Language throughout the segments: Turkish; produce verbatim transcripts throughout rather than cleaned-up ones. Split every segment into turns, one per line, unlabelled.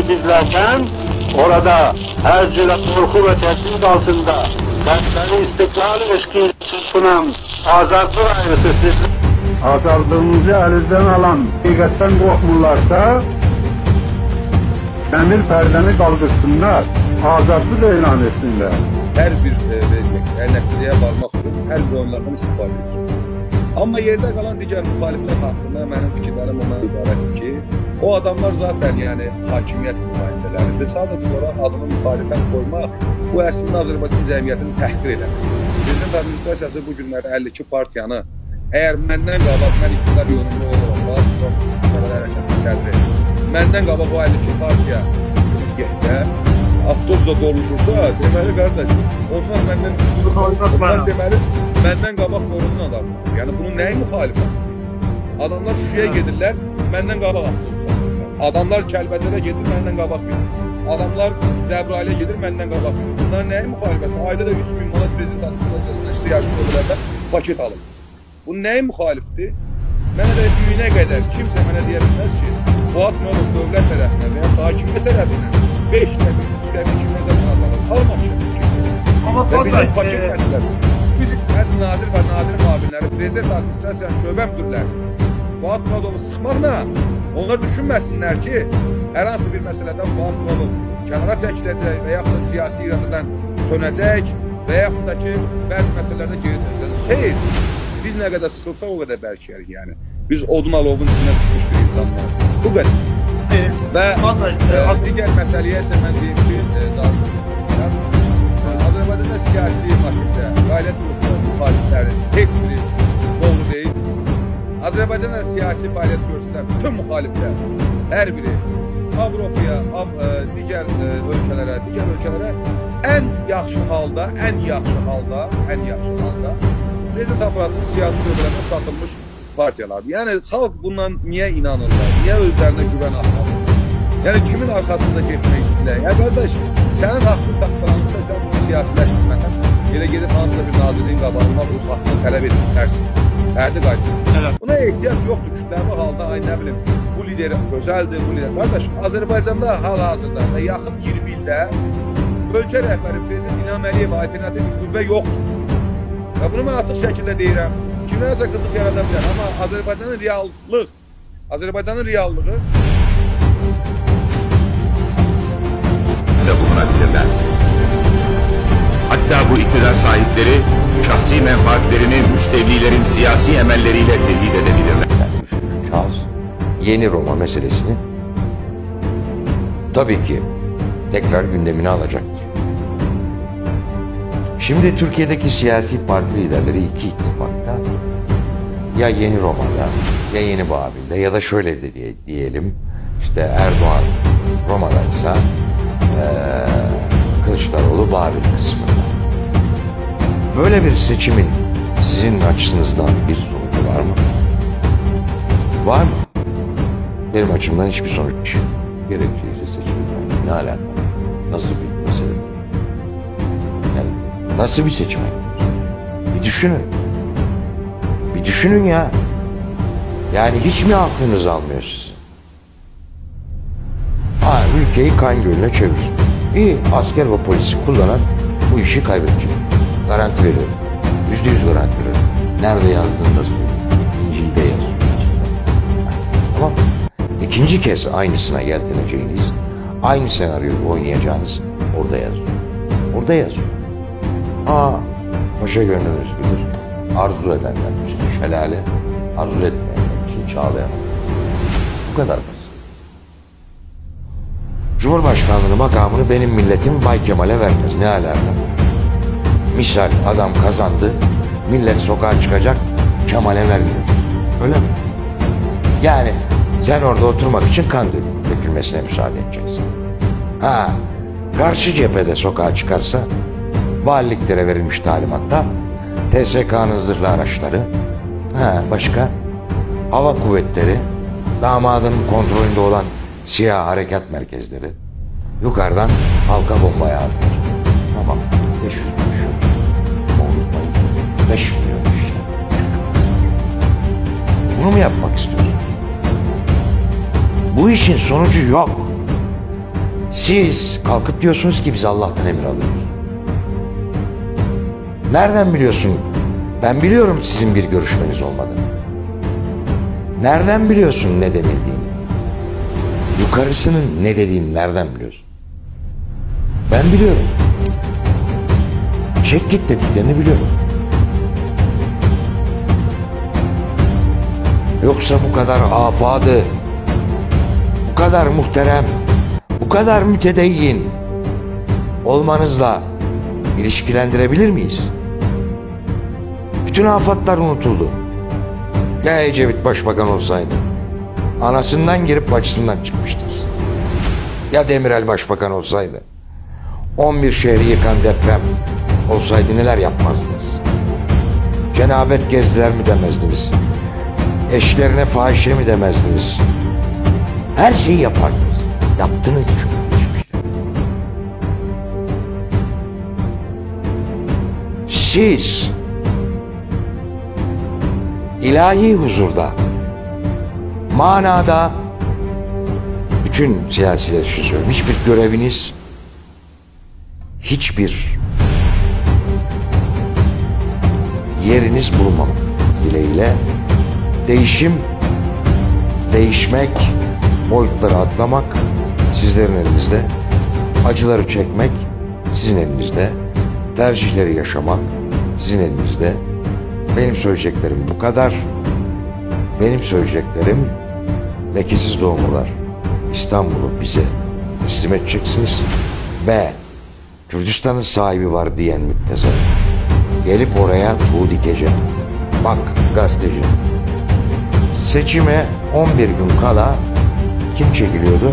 bizlerken orada her cüle korku ve tehdit altında kendileri istiklal eşkili sunan azadlık ayrısı sizler. Azadlığımızı elinizden alan hakikaten korkmurlarsa demir perdeni kaldırsınlar, azadlık ilan etsinler.
Her bir e, nəticəyə varmaq üçün hər bir oyunlardan istifadə edir. Amma yerdə qalan digər müxaliflər haqqında mənim fikirlərim ondan ibarətdir ki, o adamlar zaten yəni hakimiyyət nümayəndələridir. Sadəcə olaraq adını müxalifət qoymaq bu əslində Azərbaycan cəmiyyətini təhqir eləmək. Prezident administrasiyası bu günləri əlli iki partiyanı əgər məndən qabaq mən iqtidar yolunda olaraq Müstəqil Hərəkatın sədri, məndən qabaq o əlli iki partiya getdə avtobusda doluşursa, deməli qardaş, onlar məndən onlar deməli məndən qabaq qorunan adamlar. Yəni bunun nəyi müxalifət? Adamlar Şuşaya gedirlər, məndən qabaq avtobus alırlar. Adamlar Kəlbəcərə gedir, məndən qabaq gedir. Adamlar Cəbrayıl'a gedir, məndən qabaq gedir. Bunlar nəyi müxalifət? Ayda da üç min manat prezident administrasiyasında işte yaşlı şöbələrdə paket alır. Bu nəyi müxalifdir? Mənə də düyünə qədər kimsə mənə deyə bilməz ki, Fuad Məlov dövlət tərəfindən və ya hakimiyyət tərəfindən beş dəfə, üç dəfə kimi nəzərdən atalım. Almamışam kimsə.
Amma
və bizim
e,
paket məsələsi. Bizim əz nazir və nazir müavinləri, prezident administrasiyanın şöbə müdürləri Fuad Məlovu sıxmaqla onlar düşünməsinlər ki, hər hansı bir məsələdən Fuad Məlov kənara çəkiləcək və yaxud da siyasi iradədən sönəcək və yaxud da ki, bəzi məsələlərdə geri çəkiləcək. Xeyr, biz nə qədər sıxılsa o qədər bərkiyərik yəni. Biz odun alovun içindən çıxmış bir insanlar. Bu qədər.
E,
və
e,
e, digər məsələyə isə mən deyim ki, e, Azərbaycanda siyasi paketdə fəaliyyət göstərən müxaliflərin heç biri doğru deyil. Azərbaycanda siyasi fəaliyyət göstərən bütün müxaliflər, hər biri Avropaya, av, e, digər e, ölkələrə, digər ölkələrə ən yaxşı halda, ən yaxşı halda, ən yaxşı halda prezident aparatının siyasi şöbələrində satılmış partiyalardır. Yəni xalq bundan niyə inanırlar? Niyə özlərinə güvən axtarırlar? Yəni kimin arxasında getmək istəyirlər? Ya qardaş, sənin haqqın tapdalanırsa sən bunu siyasiləşdirməkən elə gedib hansısa bir nazirliyin qabağından öz haqqını tələb edirlərsin. Fərdi qaydır. Buna ehtiyac yoxdur. Kütləvi halda, ay nə bilim, bu lideri gözəldir, bu lider. Qardaş, Azərbaycanda hal-hazırda və yaxın iyirmi ildə ölkə rəhbəri prezident İlham Əliyevə alternativ bir qüvvə yoxdur. Və bunu mən açıq şəkildə deyirəm. Kimlərsə qızıq yarada bilər, amma Azərbaycanın reallıq, Azərbaycanın reallığı
da bulunabilirler. Hatta bu iktidar sahipleri şahsi menfaatlerini müstevlilerin siyasi emelleriyle tehdit edebilirler.
Yani Charles yeni Roma meselesini tabii ki tekrar gündemine alacaktır. Şimdi Türkiye'deki siyasi parti liderleri iki ittifakta ya Yeni Roma'da ya Yeni Babil'de ya da şöyle de diye, diyelim işte Erdoğan Roma'daysa ee, Kılıçdaroğlu Babil kısmında. Böyle bir seçimin sizin açınızdan bir sonucu var mı? Var mı? Benim açımdan hiçbir sonuç gerekçeyse seçimden ne alaka? Nasıl bir mesele? Yani nasıl bir seçim? Bir düşünün. Bir düşünün ya. Yani hiç mi aklınız almıyor sizi? Ha, ülkeyi kan gölüne çevir. İyi, asker ve polisi kullanan bu işi kaybedecek. Garanti veriyorum. Yüzde yüz garanti veriyorum. Nerede yazdığını da söylüyorum. İncil'de yazıyor. Tamam. İkinci kez aynısına yelteneceğiniz, aynı senaryoyu oynayacağınız orada yazıyor. Orada yazıyor. Aa, paşa gönlünüz bilir. Arzu edenler için şelale, arzu etmeyenler için çağlayan. Bu kadar basit. Cumhurbaşkanlığı makamını benim milletim Bay Kemal'e vermez. Ne alaka? Misal adam kazandı, millet sokağa çıkacak, Kemal'e vermiyor. Öyle mi? Yani sen orada oturmak için kan dökülmesine müsaade edeceksin. Ha, karşı cephede sokağa çıkarsa, valiliklere verilmiş talimatta, T S K'nın zırhlı araçları, ha başka, hava kuvvetleri, damadının kontrolünde olan siyah harekat merkezleri, yukarıdan halka bomba yağdırır. Tamam, beş yüz milyon. Unutmayın, beş milyon işte. Bunu mu yapmak istiyorsunuz? Bu işin sonucu yok. Siz kalkıp diyorsunuz ki biz Allah'tan emir alıyoruz. Nereden biliyorsun? Ben biliyorum sizin bir görüşmeniz olmadığını. Nereden biliyorsun ne denildiğini? Yukarısının ne dediğini nereden biliyorsun? Ben biliyorum. Çek git dediklerini biliyorum. Yoksa bu kadar afadı, bu kadar muhterem, bu kadar mütedeyyin olmanızla ilişkilendirebilir miyiz? Bütün afatlar unutuldu. Ya Ecevit başbakan olsaydı, anasından girip bacısından çıkmıştır. Ya Demirel başbakan olsaydı, on bir şehri yıkan deprem olsaydı neler yapmazdınız? Cenabet gezdiler mi demezdiniz? Eşlerine fahişe mi demezdiniz? Her şeyi yapardınız. Yaptınız çünkü. Siz ilahi huzurda, manada bütün siyasiler için söylüyorum. Hiçbir göreviniz, hiçbir yeriniz bulunmamak dileğiyle değişim, değişmek, boyutları atlamak sizlerin elinizde, acıları çekmek sizin elinizde, tercihleri yaşamak sizin elinizde. Benim söyleyeceklerim bu kadar. Benim söyleyeceklerim lekesiz doğumlular. İstanbul'u bize teslim edeceksiniz ve Kürdistan'ın sahibi var diyen müptezel gelip oraya tuğ dikeceğim. Bak gazeteci, seçime on bir gün kala kim çekiliyordu?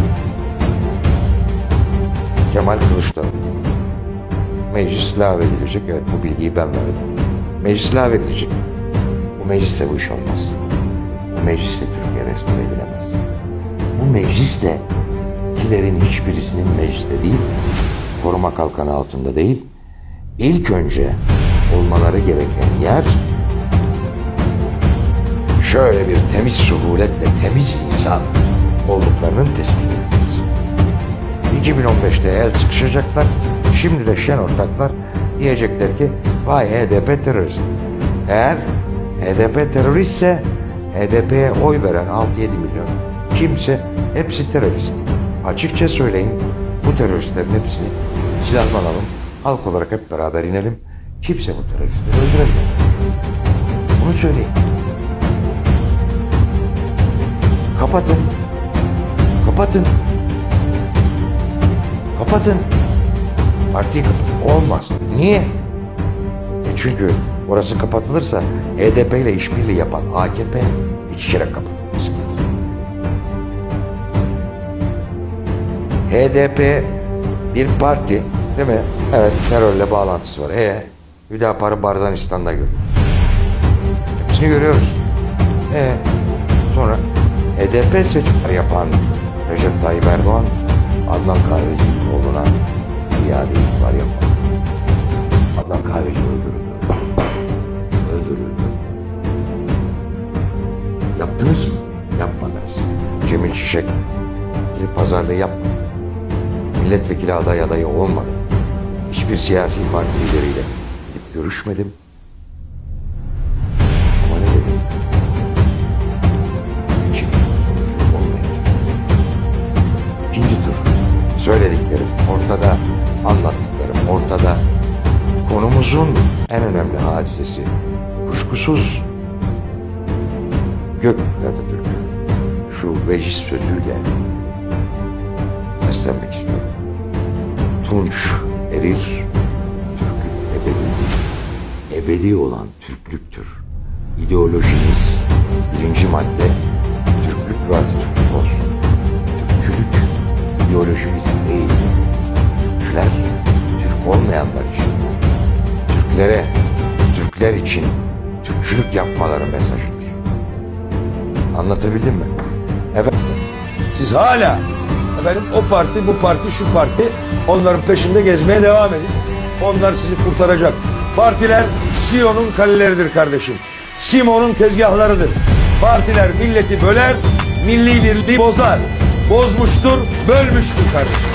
Kemal Kılıçdaroğlu. Meclis lağvedilecek. Evet, bu bilgiyi ben verdim. Meclis lağvedilecek. Bu mecliste bu iş olmaz. Bu mecliste Türkiye resmen edilemez. Bu mecliste kilerin hiçbirisinin mecliste değil, koruma kalkanı altında değil, ilk önce olmaları gereken yer şöyle bir temiz suhuletle temiz insan olduklarının tespit edilmesi. iki bin on beşte el sıkışacaklar. Şimdi de şen ortaklar diyecekler ki vay H D P terörist. Eğer H D P teröristse H D P'ye oy veren altı yedi milyon kimse hepsi terörist. Açıkça söyleyin, bu teröristlerin hepsini silahlanalım, halk olarak hep beraber inelim. Kimse bu teröristleri öldüremez. Bunu söyleyin. Kapatın. Kapatın. Kapatın. Partiyi kapatın. Olmaz. Niye? E çünkü orası kapatılırsa H D P ile işbirliği yapan A K P iki kere kapatılması lazım. H D P bir parti, değil mi? Evet, terörle bağlantısı var. E Hüdapar'ı Bardanistan'da görüyoruz. Hepsini görüyoruz. E sonra H D P seçimler yapan Recep Tayyip Erdoğan, Adnan Kahveci'nin oğluna iade itibar yapar. Adnan Kahveci öldürüldü. Öldürüldü. Yaptınız mı? Yapmadınız. Cemil Çiçek bir pazarlığı yapmadı. Milletvekili aday adayı olmadı. Hiçbir siyasi parti lideriyle gidip görüşmedim. Ama ne dedim? İkinci sonucu olmayacak. İkinci tur. Söylediklerim ortada, anlattıklarım ortada. Konumuzun en önemli hadisesi kuşkusuz Göktürk Atatürk'ün şu veciz sözüyle seslenmek istiyorum. Tunç erir, Türklük ebedi. Ebedi olan Türklüktür. İdeolojimiz birinci madde Türklük ve Atatürklük olsun. Türkçülük ideolojimiz değil. Türkler, Türk olmayanlar için, Türklere, Türkler için Türkçülük yapmaları mesajıdır. Anlatabildim mi? Evet.
Siz hala efendim o parti, bu parti, şu parti, onların peşinde gezmeye devam edin. Onlar sizi kurtaracak. Partiler Sion'un kaleleridir kardeşim. Simon'un tezgahlarıdır. Partiler milleti böler, milli birliği bozar. bozmuştur, bölmüştür kardeşim.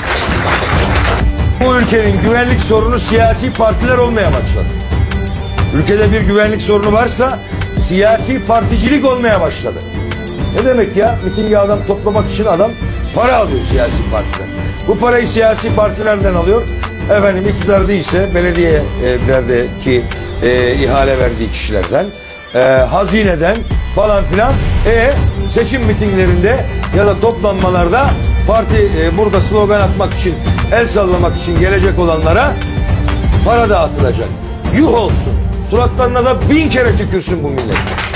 Bu ülkenin güvenlik sorunu siyasi partiler olmaya başladı. Ülkede bir güvenlik sorunu varsa siyasi particilik olmaya başladı. Ne demek ya? Mitinge adam toplamak için adam para alıyor siyasi partiler. Bu parayı siyasi partilerden alıyor. Efendim iktidar değilse belediyelerdeki e, ihale verdiği kişilerden, e, hazineden falan filan. E seçim mitinglerinde ya da toplanmalarda parti e, burada slogan atmak için, el sallamak için gelecek olanlara para dağıtılacak. Yuh olsun. Suratlarına da bin kere tükürsün bu millet.